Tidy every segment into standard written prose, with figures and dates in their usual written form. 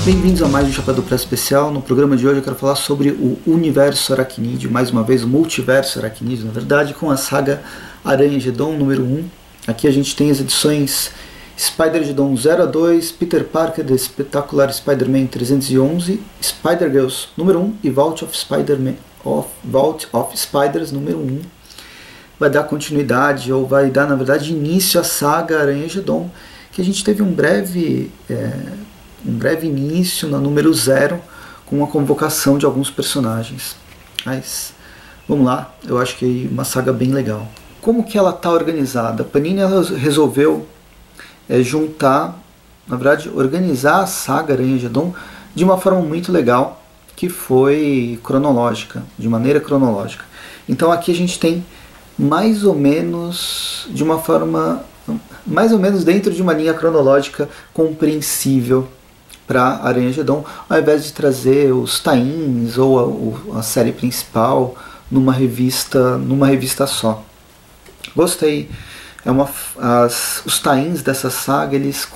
Bem-vindos a mais um Chapéu do Pré Especial. No programa de hoje eu quero falar sobre o universo aracnídeo, mais uma vez o multiverso aracnídeo, na verdade, com a saga Aranha-Geddon número 1. Aqui a gente tem as edições Spider-Geddon 0 a 2, Peter Parker, The Spectacular Spider-Man 311, Spider-Girls número 1 e Vault of Spiders número 1. Vai dar continuidade, ou vai dar, na verdade, início à saga Aranha-Geddon, que a gente teve um breve início na número 0, com a convocação de alguns personagens. Mas, vamos lá, eu acho que é uma saga bem legal. Como que ela está organizada? A Panini resolveu juntar, na verdade, organizar a saga Aranha-Geddon de uma forma muito legal, que foi cronológica, de maneira cronológica. Então aqui a gente tem mais ou menos dentro de uma linha cronológica compreensível para Aranha-Geddon, ao invés de trazer os tie-ins ou a série principal numa revista só. Gostei. Os tie-ins dessa saga, eles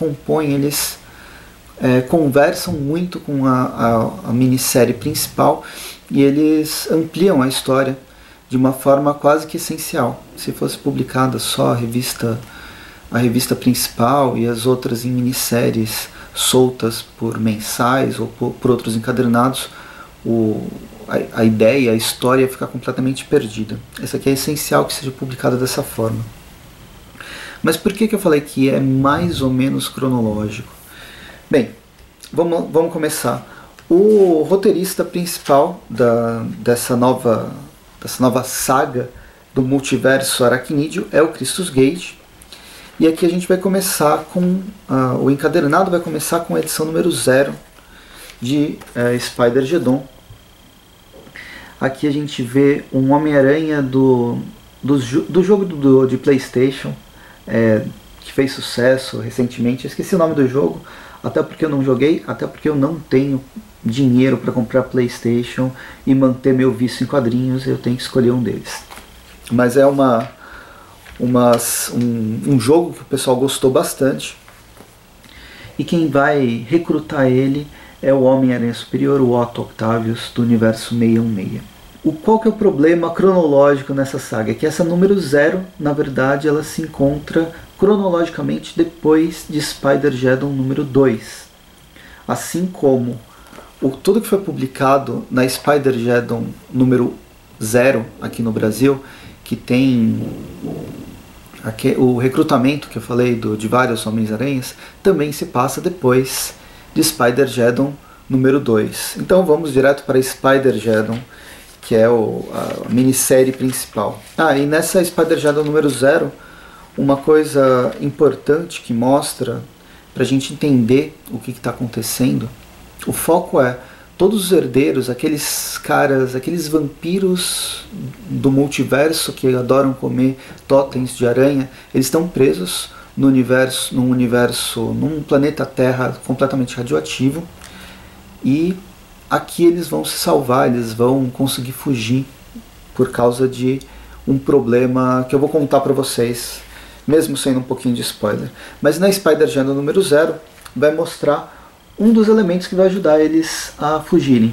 conversam muito com a minissérie principal e eles ampliam a história de uma forma quase que essencial. Se fosse publicada só a revista principal e as outras em minisséries soltas por mensais ou por outros encadernados, a ideia, a história ia ficar completamente perdida. Essa aqui é essencial que seja publicada dessa forma. Mas por que eu falei que é mais ou menos cronológico? Bem, vamos começar. O roteirista principal dessa nova saga do multiverso aracnídeo é o Christos Gage. E aqui a gente vai começar com... o encadernado vai começar com a edição número 0 de Spider-Geddon. Aqui a gente vê um Homem-Aranha do jogo de PlayStation, que fez sucesso recentemente. Eu esqueci o nome do jogo, até porque eu não joguei, até porque eu não tenho dinheiro para comprar PlayStation e manter meu vício em quadrinhos, eu tenho que escolher um deles. Mas é um jogo que o pessoal gostou bastante, e quem vai recrutar ele é o Homem-Aranha Superior, o Otto Octavius, do universo 616. Qual que é o problema cronológico nessa saga? É que essa número 0, na verdade, ela se encontra cronologicamente depois de Spider-Geddon número 2. Assim como tudo que foi publicado na Spider-Geddon número 0 aqui no Brasil, que tem o recrutamento que eu falei de vários Homens-Aranhas, também se passa depois de Spider-Geddon número 2. Então vamos direto para Spider-Geddon, que é a minissérie principal. E nessa Spider-Geddon número 0, uma coisa importante que mostra, para a gente entender o que está acontecendo, o foco é todos os herdeiros, aqueles vampiros do multiverso que adoram comer totens de aranha, eles estão presos num planeta Terra completamente radioativo, e aqui eles vão se salvar, eles vão conseguir fugir por causa de um problema que eu vou contar para vocês, mesmo sendo um pouquinho de spoiler. Mas na Spider-Geddon número 0 vai mostrar um dos elementos que vai ajudar eles a fugirem.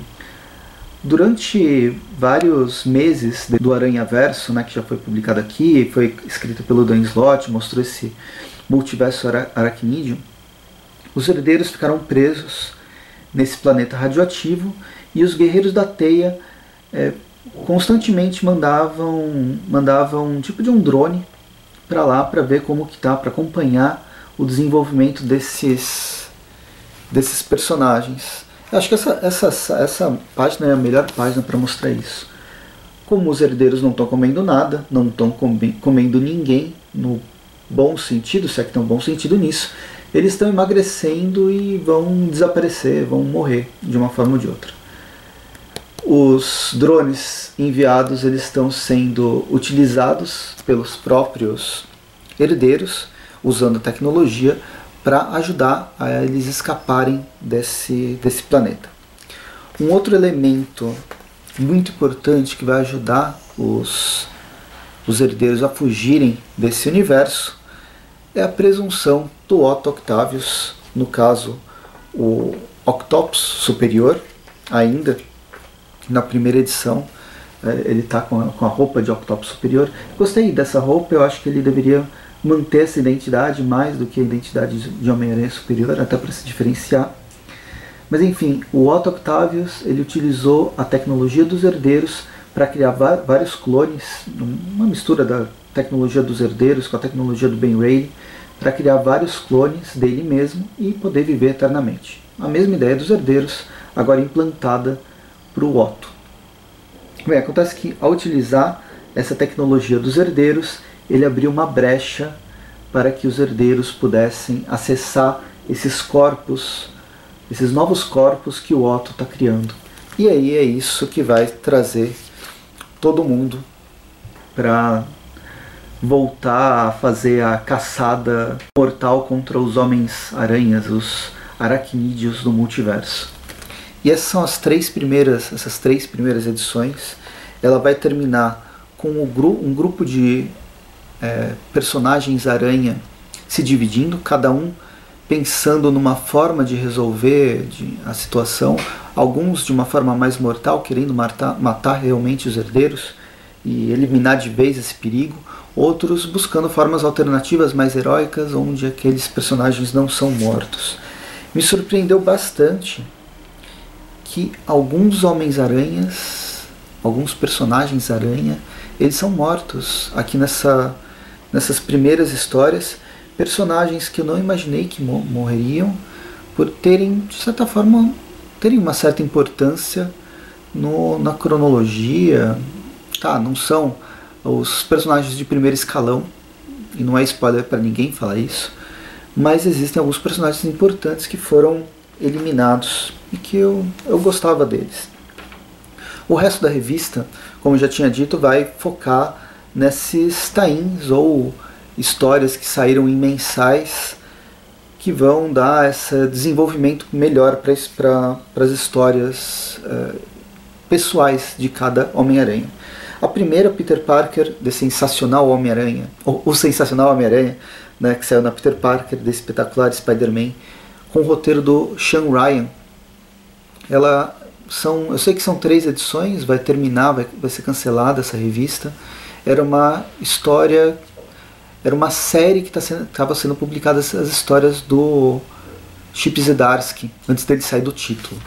Durante vários meses do Aranhaverso, que já foi publicado aqui, foi escrito pelo Dan Slott, mostrou esse multiverso aracnídeo, os herdeiros ficaram presos nesse planeta radioativo, e os guerreiros da Teia constantemente mandavam um tipo de um drone para lá para ver como que tá, para acompanhar o desenvolvimento desses personagens. Eu acho que essa página é a melhor página para mostrar isso. Como os herdeiros não estão comendo nada, não estão comendo ninguém, no bom sentido, se é que tem um bom sentido nisso, eles estão emagrecendo e vão desaparecer, vão morrer de uma forma ou de outra. Os drones enviados, eles estão sendo utilizados pelos próprios herdeiros, usando a tecnologia para ajudar a eles escaparem desse planeta. Um outro elemento muito importante que vai ajudar os herdeiros a fugirem desse universo é a presunção do Otto Octavius, no caso Octopus superior, ainda na primeira edição. Ele está com a roupa de Octopus superior. Gostei dessa roupa, eu acho que ele deveria manter essa identidade mais do que a identidade de Homem-Aranha superior, até para se diferenciar. Mas enfim, o Otto Octavius ele utilizou a tecnologia dos herdeiros para criar vários clones, uma mistura da tecnologia dos herdeiros com a tecnologia do Ben Reilly, para criar vários clones dele mesmo e poder viver eternamente. A mesma ideia dos herdeiros, agora implantada para o Otto. Bem, acontece que ao utilizar essa tecnologia dos herdeiros, ele abriu uma brecha para que os herdeiros pudessem acessar esses corpos, esses novos corpos que o Otto está criando. E aí é isso que vai trazer todo mundo para voltar a fazer a caçada mortal contra os Homens-Aranhas, os aracnídeos do multiverso. E essas são essas três primeiras edições. Ela vai terminar com um grupo de personagens aranha se dividindo, cada um pensando numa forma de resolver a situação, alguns de uma forma mais mortal, querendo matar realmente os herdeiros e eliminar de vez esse perigo, outros buscando formas alternativas mais heróicas, onde aqueles personagens não são mortos. Me surpreendeu bastante que alguns Homens-Aranhas, alguns personagens aranha, eles são mortos aqui nessas primeiras histórias, personagens que eu não imaginei que morreriam por terem, de certa forma, terem uma certa importância na cronologia. Tá, não são os personagens de primeiro escalão, e não é spoiler para ninguém falar isso, mas existem alguns personagens importantes que foram eliminados e que eu gostava deles. O resto da revista, como eu já tinha dito, vai focar nesses tie-ins ou histórias que saíram em mensais que vão dar esse desenvolvimento melhor para as histórias pessoais de cada Homem-Aranha. A primeira, Peter Parker, de Sensacional Homem-Aranha, o Sensacional Homem-Aranha, né, que saiu na Peter Parker, de Espetacular Spider-Man, com o roteiro do Sean Ryan. Eu sei que são 3 edições, vai terminar, vai ser cancelada essa revista. Era uma série que estava sendo publicada, as histórias do Chip Zdarsky, antes dele sair do título.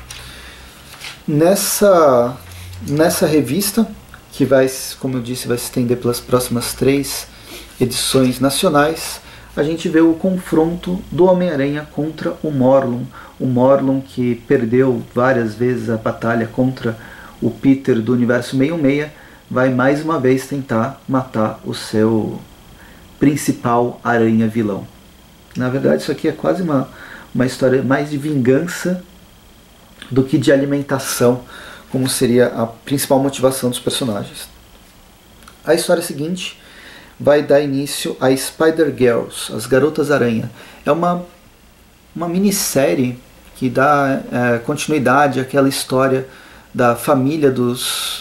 Nessa revista, que vai, como eu disse, vai se estender pelas próximas 3 edições nacionais, a gente vê o confronto do Homem-Aranha contra o Morlun que perdeu várias vezes a batalha contra o Peter do Universo 66, vai mais uma vez tentar matar o seu principal aranha vilão. Na verdade, isso aqui é quase uma história mais de vingança do que de alimentação, como seria a principal motivação dos personagens. A história seguinte vai dar início a Spider-Girls, as Garotas Aranha. É uma minissérie que dá continuidade àquela história da família do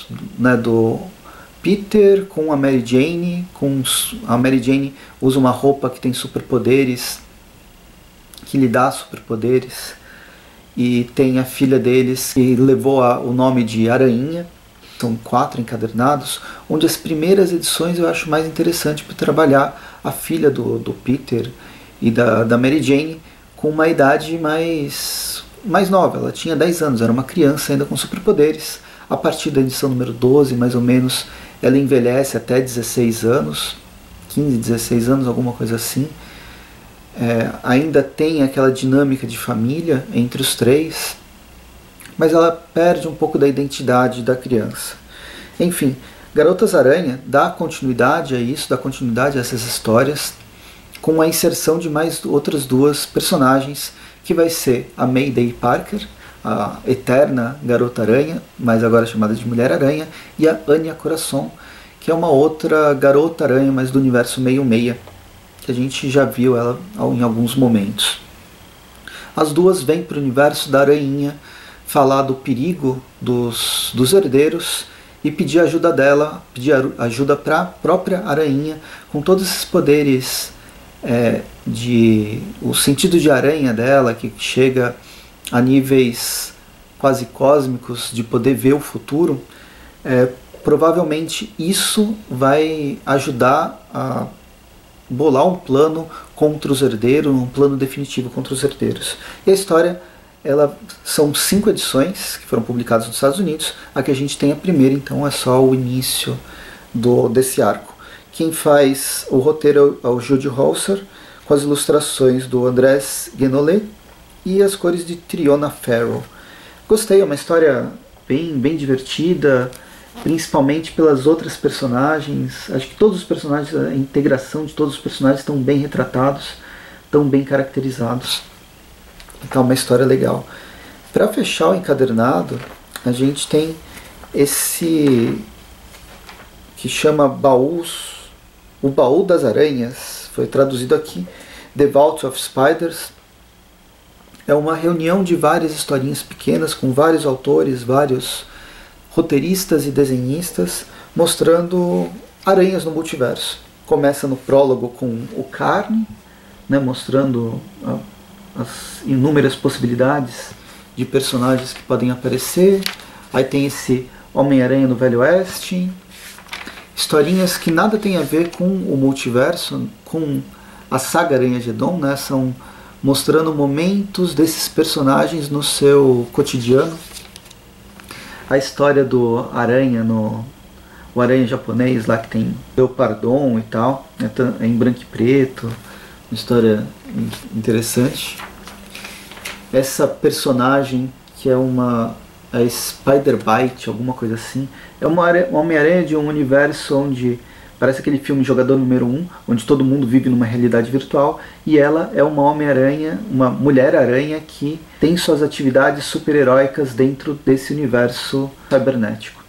Peter com a Mary Jane. A Mary Jane usa uma roupa que tem superpoderes, que lhe dá superpoderes, e tem a filha deles que levou o nome de Aranha. São 4 encadernados, onde as primeiras edições eu acho mais interessante para trabalhar a filha do Peter e da Mary Jane com uma idade mais nova. Ela tinha 10 anos, era uma criança ainda com superpoderes. A partir da edição número 12, mais ou menos, ela envelhece até 16 anos, 15, 16 anos, alguma coisa assim. Ainda tem aquela dinâmica de família entre os 3, mas ela perde um pouco da identidade da criança. Enfim, Garotas Aranha dá continuidade a isso, dá continuidade a essas histórias, com a inserção de mais outras 2 personagens, que vai ser a Mayday Parker, a eterna Garota Aranha, mas agora chamada de Mulher Aranha, e a Anya Corazon, que é uma outra Garota Aranha, mas do Universo 66, que a gente já viu ela em alguns momentos. As 2 vêm para o universo da Aranha, falar do perigo dos herdeiros e pedir ajuda dela, pedir ajuda para a própria Aranha, com todos esses poderes, o sentido de aranha dela, que chega a níveis quase cósmicos, de poder ver o futuro, provavelmente isso vai ajudar a bolar um plano contra os herdeiros, um plano definitivo contra os herdeiros. E a história, são 5 edições que foram publicadas nos Estados Unidos. A que a gente tem a primeira, então é só o início desse arco. Quem faz o roteiro é o Jude Holzer, com as ilustrações do Andrés Guénolé e as cores de Triona Farrell. Gostei, é uma história bem divertida, principalmente pelas outras personagens. Acho que todos os personagens, a integração de todos os personagens estão bem retratados, estão bem caracterizados. Então é uma história legal. Para fechar o encadernado, a gente tem esse que chama O Baú das Aranhas, foi traduzido aqui, The Vault of Spiders. É uma reunião de várias historinhas pequenas, com vários autores, vários roteiristas e desenhistas, mostrando aranhas no multiverso. Começa no prólogo com o Carne, né, mostrando as inúmeras possibilidades de personagens que podem aparecer. Aí tem esse Homem-Aranha no Velho Oeste. Historinhas que nada tem a ver com o multiverso, com a saga Aranha-Gedon, né? São mostrando momentos desses personagens no seu cotidiano. A história do Aranha, o Aranha japonês lá que tem Leopardon e tal, é em branco e preto, uma história interessante. Essa personagem que é a Spider-Bite, alguma coisa assim, é uma Homem-Aranha de um universo onde parece aquele filme Jogador Número 1, onde todo mundo vive numa realidade virtual, e ela é uma Homem-Aranha, uma Mulher-Aranha que tem suas atividades super-heróicas dentro desse universo cibernético.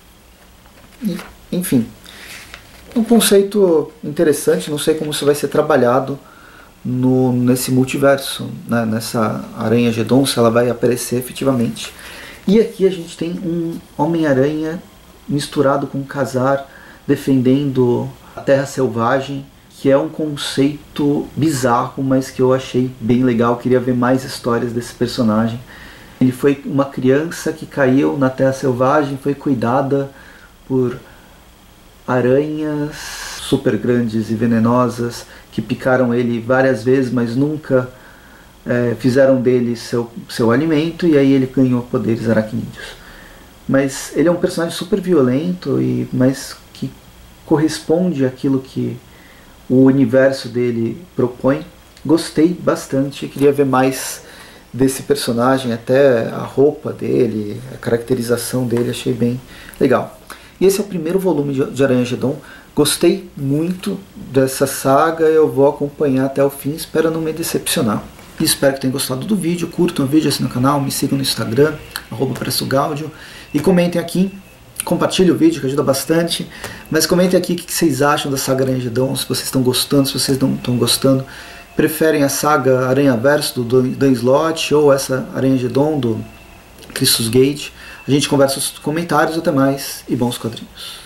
Enfim, um conceito interessante, não sei como isso vai ser trabalhado nesse multiverso, né, nessa Aranha-Gedon, se ela vai aparecer efetivamente. E aqui a gente tem um Homem-Aranha misturado com um Quasar defendendo a Terra Selvagem, que é um conceito bizarro, mas que eu achei bem legal. Queria ver mais histórias desse personagem. Ele foi uma criança que caiu na Terra Selvagem, foi cuidada por aranhas super grandes e venenosas que picaram ele várias vezes, mas nunca fizeram dele seu alimento, e aí ele ganhou poderes aracnídeos. Mas ele é um personagem super violento, mas que corresponde àquilo que o universo dele propõe. Gostei bastante, queria ver mais desse personagem, até a roupa dele, a caracterização dele, achei bem legal. E esse é o primeiro volume de Aranha-Gedon. Gostei muito dessa saga, eu vou acompanhar até o fim, espero não me decepcionar. E espero que tenham gostado do vídeo, curtam o vídeo, assinem o canal, me sigam no Instagram, @PreçoGaudio, e comentem aqui, compartilhem o vídeo que ajuda bastante, mas comentem aqui o que vocês acham da saga Aranha-Gedon, se vocês estão gostando, se vocês não estão gostando, preferem a saga Aranha-Verso do Dan Slott ou essa Aranha-Gedon do Christos Gage. A gente conversa nos comentários, até mais e bons quadrinhos.